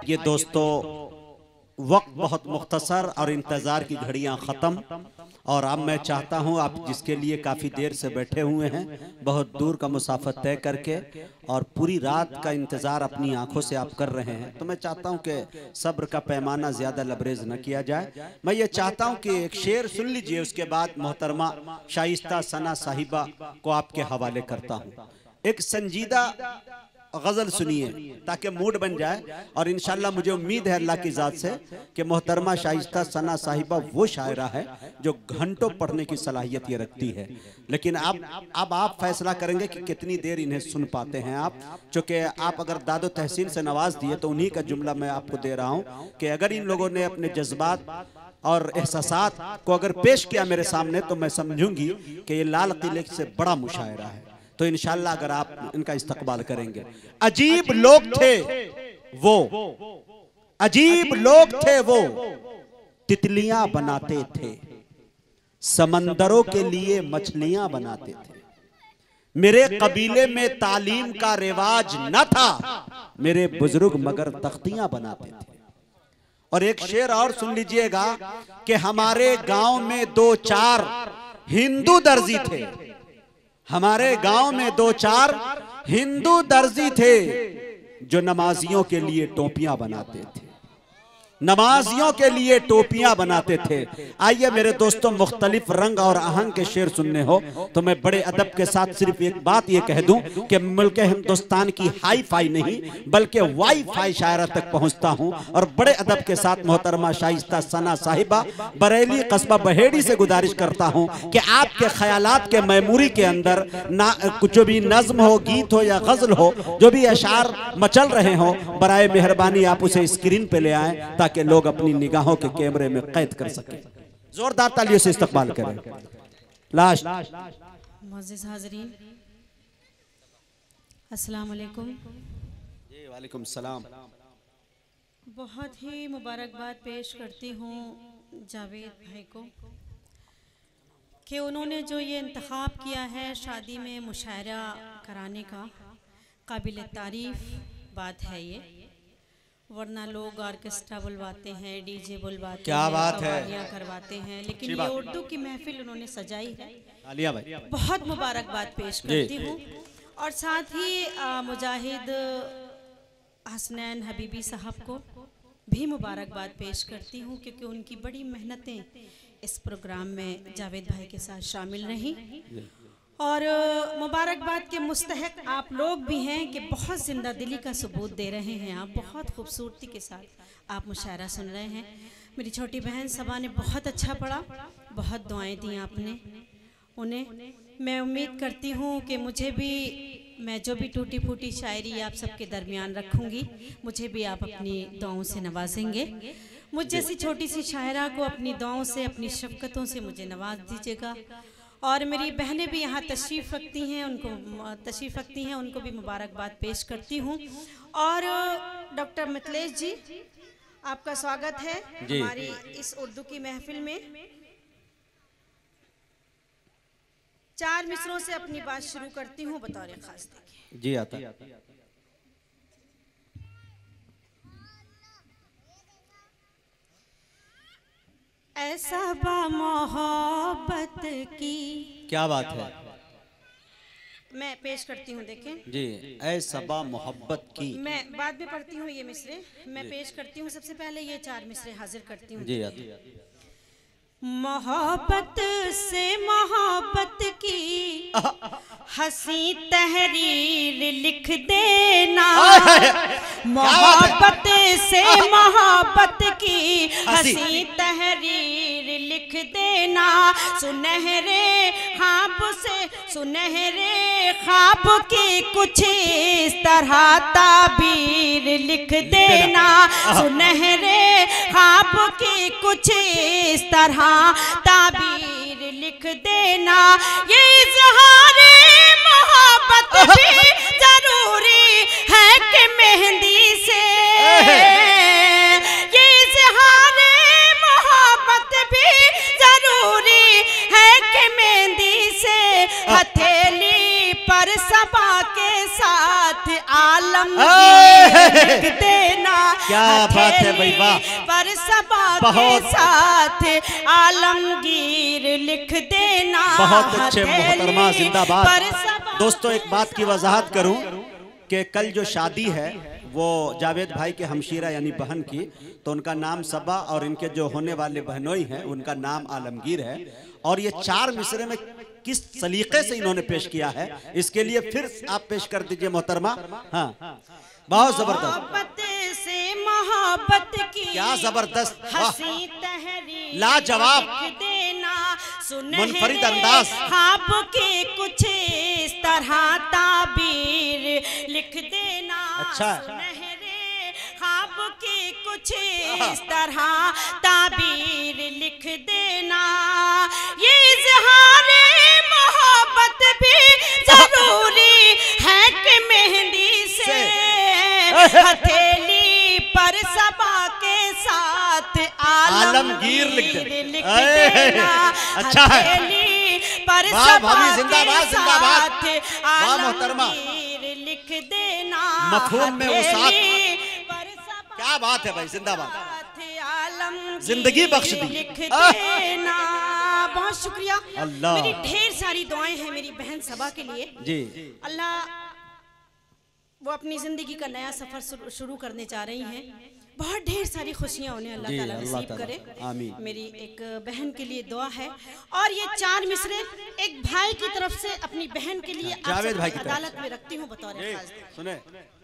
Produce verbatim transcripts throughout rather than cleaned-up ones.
ये दोस्तों वक्त बहुत मुख्तसर और इंतज़ार की घड़ियां ख़त्म, और अब मैं चाहता हूं आप जिसके लिए काफ़ी देर से बैठे हुए हैं, बहुत दूर का मुसाफत तय करके और पूरी रात का इंतज़ार अपनी आंखों से आप कर रहे हैं, तो मैं चाहता हूं कि सब्र का पैमाना ज़्यादा लबरेज न किया जाए। मैं ये चाहता हूं कि एक शेर सुन लीजिए, उसके बाद मोहतरमा शाइस्ता सना साहिबा को आपके हवाले करता हूँ। एक संजीदा गज़ल सुनिए ताकि मूड बन जाए, और इंशाल्लाह मुझे उम्मीद है अल्लाह की ज़ात से कि मोहतरमा शाइस्ता सना साहिबा वो शायरा है जो घंटों पढ़ने की सलाहियत ये रखती है। लेकिन अब अब आप फैसला करेंगे कि कितनी देर इन्हें सुन पाते हैं आप, चूँकि आप अगर दादो तहसीन से नवाज दिए तो उन्हीं का जुमला मैं आपको दे रहा हूँ कि अगर इन लोगों ने अपने जज्बात और एहसासात को अगर पेश किया मेरे सामने तो मैं समझूंगी कि ये लाल किले से बड़ा मुशायरा है। तो इंशाल्लाह अगर आप इनका इस्तकबाल करेंगे। अजीब लोग थे वो, अजीब लोग थे वो, तितलियां बनाते थे, समंदरों के लिए मछलियां बनाते थे। मेरे कबीले में तालीम का रिवाज न था, मेरे बुजुर्ग मगर तख्तियां बनाते थे। और एक शेर और सुन लीजिएगा कि हमारे गांव में दो चार हिंदू दर्जी थे, हमारे गांव में दो चार हिंदू दर्जी थे जो नमाजियों के लिए टोपियां बनाते थे, नमाजियों के लिए टोपियां बनाते थे। आइए मेरे दोस्तों, मुख्तलिफ रंग और आहंग के शेर सुनने हो तो मैं बड़े अदब के साथ सिर्फ एक बात ये कह दूं कि मुल्क हिंदुस्तान की हाई फाई नहीं बल्कि वाई फाई शायरा तक पहुंचता हूं, और बड़े अदब के साथ मोहतरमा शाइस्ता सना साहिबा बरेली कस्बा बहेड़ी से गुजारिश करता हूं कि आपके ख्यालात के मेमोरी के अंदर ना जो भी नज्म हो, गीत हो या गजल हो, जो भी अशार मचल रहे हो, बराए मेहरबानी आप उसे स्क्रीन पे ले आए ताकि कि लोग अपनी निगाहों के कैमरे में कैद कर सके। जोरदार तालियों से इस्तकबाल करें। लास्ट मुअज़्ज़िज़ हाज़रीन, अस्सलाम वालेकुम। जी वालेकुम सलाम। बहुत ही मुबारकबाद पेश करती हूँ जावेद भाई को कि उन्होंने जो ये इंतखाब किया है शादी में मुशायरा कराने का, काबिल तारीफ बात है ये, वरना लोग ऑर्केस्ट्रा बुलवाते हैं, डीजे बुलवाते क्या हैं, बात है, करवाते हैं, लेकिन ये उर्दू की महफिल उन्होंने सजाई है। आलिया भाई बहुत मुबारकबाद पेश करती हूँ। और साथ ही मुजाहिद हसनैन हबीबी साहब को भी मुबारकबाद पेश करती हूँ क्योंकि उनकी बड़ी मेहनतें इस प्रोग्राम में जावेद भाई के साथ शामिल रहीं, और मुबारकबाद के मुस्तहक आप लोग भी हैं कि बहुत जिंदा दिली का सबूत दे रहे हैं आप, बहुत खूबसूरती के साथ आप मुशायरा सुन रहे हैं। मेरी छोटी बहन सबा ने बहुत अच्छा पढ़ा, बहुत दुआएं दी आपने उन्हें। मैं उम्मीद करती हूँ कि मुझे भी, मैं जो भी टूटी फूटी शायरी आप सबके दरमियान रखूँगी, मुझे भी आप अपनी दुआओं से नवाजेंगे। मुझ जैसी छोटी सी शायरा को अपनी दुआओं से, अपनी शफ़क़तों से मुझे नवाज दीजिएगा। और मेरी बहनें भी यहाँ तशरीफ़ रखती हैं, उनको तशरीफ़ रखती हैं उनको भी मुबारकबाद पेश करती हूँ। और डॉक्टर मिथिलेश जी, आपका स्वागत है हमारी इस उर्दू की महफिल में। चार मिसरों से अपनी बात शुरू करती हूँ बतौर खास। देखिए जी आता ऐसा बा मोहब्बत की, क्या बात है, मैं पेश करती हूँ। देखें जी, ऐसा बा मोहब्बत की, मैं बाद में पढ़ती हूँ ये मिसरे, मैं पेश करती हूँ। सबसे पहले ये चार मिसरे हाजिर करती हूँ। जी मोहब्बत से मोहब्बत की हंसी तहरीर लिख देना, मोहब्बत से मोहब्बत की हंसी तहरीर लिख देना, सुनहरे ख्वाब से सुनहरे ख्वाब की कुछ इस तरह ताबीर लिख देना, सुनहरे ख्वाब की कुछ इस तरह ताबीर लिख देना। ये इज़हारे मोहब्बत भी जरूरी है कि मेहंदी से, ये इज़हारे मोहब्बत भी जरूरी है कि मेहंदी से, हथेली पर सबा के साथ आलमगीर लिख देना, क्या बात है भाई, वाह। पर सबा के साथ आलमगीर लिख देना। बहुत अच्छे मोहतरमा, जिंदाबाद। दोस्तों एक बात की वजाहत करूं कि कल जो शादी है वो जावेद भाई के हमशीरा यानी बहन की, तो उनका नाम सबा और इनके जो होने वाले बहनोई हैं उनका नाम आलमगीर है। और ये चार मिसरे में किस सलीके से इन्होंने पेश किया है, इसके लिए फिर आप पेश कर दीजिए मोहतरमा। हाँ, बहुत जबरदस्त, मोहब्बत से मोहब्बत की क्या जबरदस्त, हंसी तहरीर लाजवाब, लिख देना। मुनफरिद अंदाज, ख्वाब के कुछ इस तरह ताबीर लिख देना। अच्छा, सुनहरे ख्वाब के कुछ इस तरह ताबीर लिख देना। ये इज़हारे मोहब्बत भी जरूरी है कि मेहंदी से हथेली पर सबा के साथ आलमगीर लिख देना। अच्छा है, हथेली पर वाह सबा भाभी, के जिंदाबाद जिंदाबाद, साथ वाह मोहतरमा, आलमगीर लिख देना। मफहूम में वसात, हथेली पर सबा क्या बात है भाई, जिंदाबाद, आलमगीर जिंदगी बख्श दी। लिख देना। बहुत शुक्रिया। अल्लाह, मेरी ढेर सारी दुआएं हैं मेरी बहन सबा के लिए जी। अल्लाह वो अपनी जिंदगी का नया सफर शुरू करने जा रही हैं। बहुत ढेर सारी खुशियां उन्हें अल्लाह ताला नसीब करे, आमीन। मेरी एक बहन के लिए दुआ है। और ये चार मिसरे एक भाई की तरफ से अपनी बहन के लिए जावेद भाई की अदालत में रखती हूँ बतौर खास। सुने,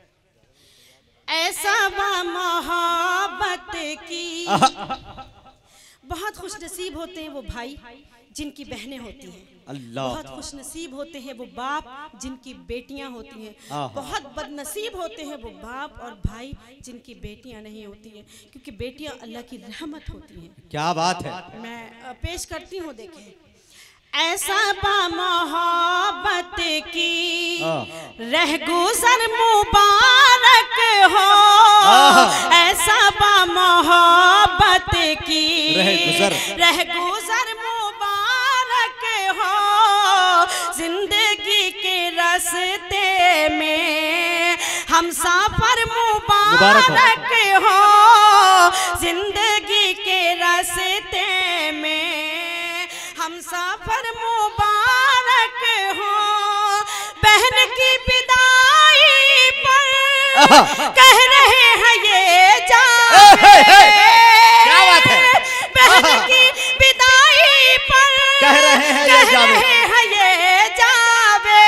ऐसा मोहब्बत की बहुत खुश नसीब होते हैं वो भाई जिनकी बहनें होती हैं। अल्लाह, बहुत खुश नसीब होते हैं वो बाप जिनकी बेटियां होती हैं। बहुत बदनसीब होते हैं वो बाप और भाई जिनकी बेटियां नहीं होती हैं, क्योंकि बेटियां अल्लाह की रहमत होती हैं। क्या बात है। मैं पेश करती हूँ, देखें। ऐसा बा मोहब्बत की रह गुजर मुबारक हो, ऐसा बा मोहब्बत की रह गुजर रह गुजर मुबारक हो। जिंदगी के रास्ते में हम सफर मुबारक हो। जिंदगी के रास्ते में हम सफर मुबारक हो। बहन की विदाई पर कह रहे हैं ये जावे, क्या बात है। बहन की विदाई पर कह रहे हैं ये जावे, ये जावे,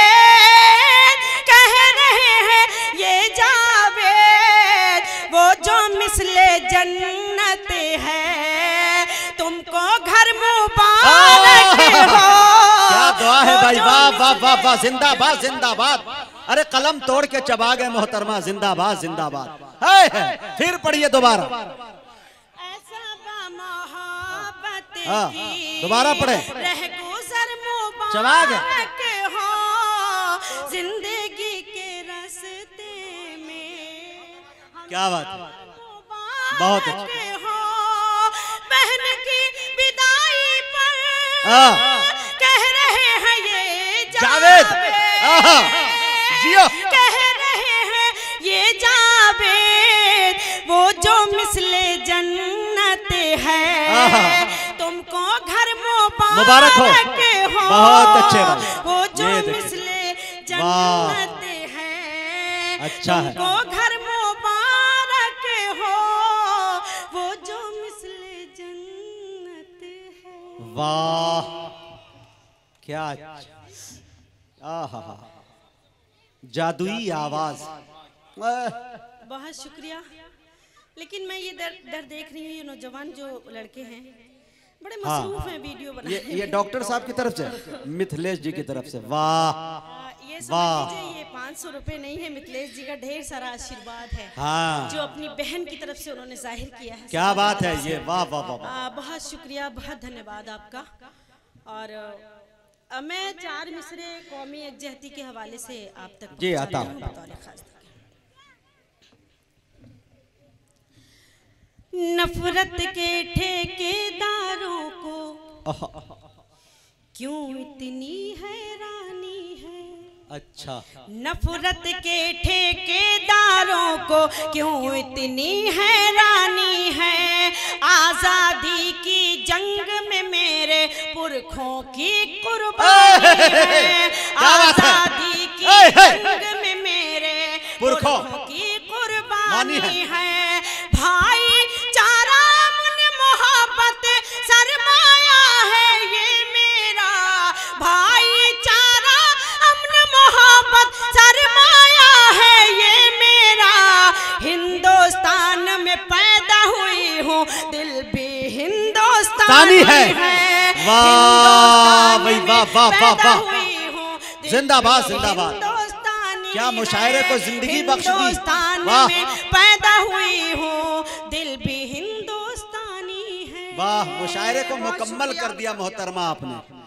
कह रहे हैं ये जावे। वो जो मिसले जन्नत है तुमको घर मुबारक हो। क्या दुआ है भाई, वाह वाह वाह वाह, जिंदाबाद जिंदाबाद। अरे कलम तोड़ के चबा गए मोहतरमा, जिंदाबाद जिंदाबाद। है, है। फिर पढ़िए दोबारा। ऐसा बा मोहब्बत की दोबारा पढ़े। रह गुजर चबा मुबारक हो। जिंदगी के रास्ते में क्या बात, बहुत अच्छे हो। बहन की विदाई पर कह रहे हैं ये जावेद, जियो, कह रहे हैं ये जावेद। वो जो मिसले जन्नत है तुमको घर मुबारक हो। बहुत अच्छे भाई, वो जो मिसले जन्नत है अच्छा है, तुमको घर मुबारक हो। वो जो मिसले जन्नत है। वाह, क्या आहा, जादुई आवाज। बहुत शुक्रिया। लेकिन मैं ये डर डर देख रही हूँ, ये नौजवान जो लड़के हैं बड़े मसरूफ हैं वीडियो बनाने ये, ये डॉक्टर साहब की तरफ से, मिथिलेश जी की तरफ से। वाह, ये समझ लीजिए ये पाँच सौ रुपये नहीं है, मिथिलेश जी का ढेर सारा आशीर्वाद है। हाँ, जो अपनी बहन की तरफ से उन्होंने जाहिर किया है। क्या बात है ये, वाह वाह वाह, आ, बहुत शुक्रिया, बहुत धन्यवाद आपका। और आ, मैं चार मिसरे कौमी यकजहती के हवाले से आप तक जी आता हूँ। नफरत के ठेकेदारों को क्यों इतनी हैरानी है। अच्छा, नफरत के ठेकेदारों को क्यों इतनी हैरानी है, आजादी की जंग में मेरे पुरखों की कुर्बानी है, आजादी की जंग में मेरे पुरखों की कुर्बानी है, भाई चारा मन मोहब्बत सरमाया है ये मेरा, भाई चारा अमन मोहब्बत सरमाया है ये मेरा, हिंदुस्तान में पैदा हुई हूँ दिल भी हिंदुस्तानी है, वाह भाई वाह वाह वाह वाह, जिंदाबाद जिंदाबाद, क्या मुशायरे को जिंदगी बख्श दी, वाह, पैदा हुई हूँ दिल भी हिंदुस्तानी है, वाह, मुशायरे को मुकम्मल कर दिया मोहतरमा आपने।